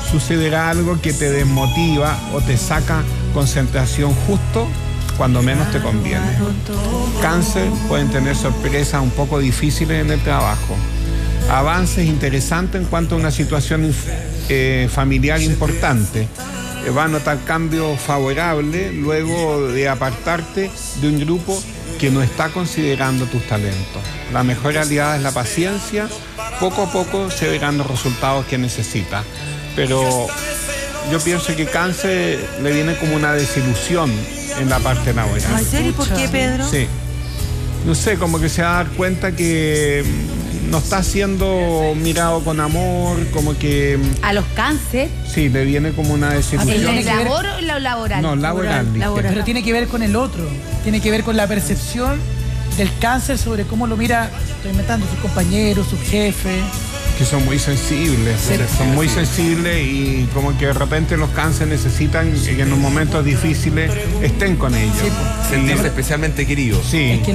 sucederá algo que te desmotiva o te saca concentración justo cuando menos te conviene. Cáncer, pueden tener sorpresas un poco difíciles en el trabajo. Avances interesantes en cuanto a una situación familiar importante. Va a notar cambios favorables luego de apartarte de un grupo que no está considerando tus talentos. La mejor aliada es la paciencia. Poco a poco se verán los resultados que necesitas. Pero yo pienso que Cáncer le viene como una desilusión en la parte laboral. ¿En serio? ¿Por qué, Pedro? Sí. No sé, como que se va a dar cuenta que no está siendo mirado con amor, como que... ¿A los Cáncer? Sí, le viene como una desilusión. ¿En el labor o en lo laboral? No, laboral. Pero tiene que ver con el otro, tiene que ver con la percepción del Cáncer sobre cómo lo mira, estoy inventando, sus compañeros, sus jefes. Que son muy sensibles, Sí, son muy sensibles y como que de repente los Cáncer necesitan que en los momentos difíciles estén con ellos. Sí, sentirse especialmente querido. Sí, Es que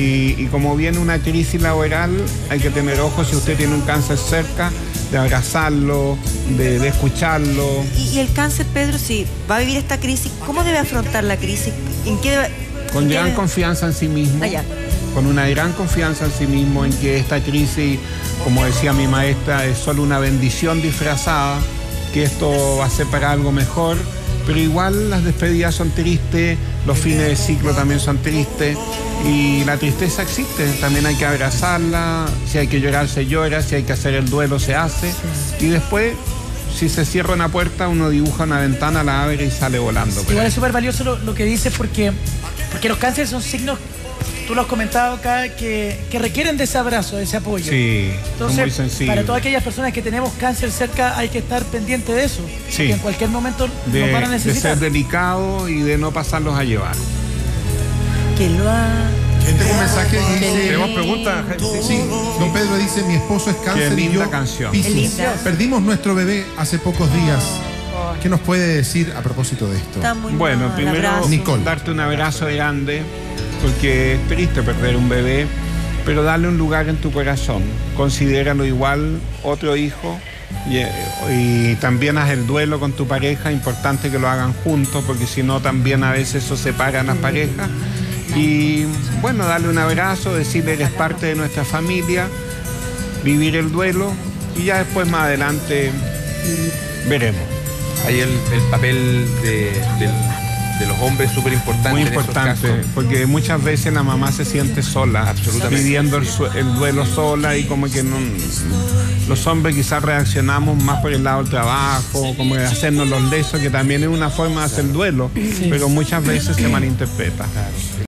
y como viene una crisis laboral, hay que tener ojo si usted tiene un Cáncer cerca, de abrazarlo, de escucharlo. Y el Cáncer, Pedro, si va a vivir esta crisis, ¿cómo debe afrontar la crisis? ¿En qué debe, Con gran confianza en sí mismo. Allá. Con una gran confianza en sí mismo, en que esta crisis, como decía mi maestra, es solo una bendición disfrazada, que esto va a ser para algo mejor, pero igual las despedidas son tristes, los fines de ciclo también son tristes, y la tristeza existe, también hay que abrazarla, si hay que llorar se llora, si hay que hacer el duelo se hace, y después, si se cierra una puerta, uno dibuja una ventana, la abre y sale volando. Igual es súper valioso lo que dices porque los Cánceres son signos, tú lo has comentado acá, que requieren de ese abrazo, de ese apoyo. Sí, entonces, son muy sensibles. para todas aquellas personas que tenemos Cáncer cerca, hay que estar pendiente de eso. Sí. Porque en cualquier momento nos van a de necesitar. ser delicado y de no pasarlos a llevar. que lo ha... Tengo un mensaje que dice... ¿Tenemos preguntas? Sí, don Pedro dice, mi esposo es Cáncer y linda yo canción. Piscis. Qué linda. Perdimos nuestro bebé hace pocos días. ¿Qué nos puede decir a propósito de esto? Está muy Bueno, mal, primero abrazo. Nicole. darte un abrazo grande, porque es triste perder un bebé, pero darle un lugar en tu corazón. Considéralo igual otro hijo y también haz el duelo con tu pareja, importante que lo hagan juntos, porque si no también a veces eso separa a las parejas. Y bueno, darle un abrazo, decirle eres parte de nuestra familia, vivir el duelo y ya después más adelante veremos. Ahí el papel de los hombres es súper importante. Muy en esos importante, casos. porque muchas veces la mamá se siente sola, Absolutamente. viviendo el duelo sola y como que no, los hombres quizás reaccionamos más por el lado del trabajo, como de hacernos los lesos, que también es una forma de hacer duelo, pero muchas veces se malinterpreta.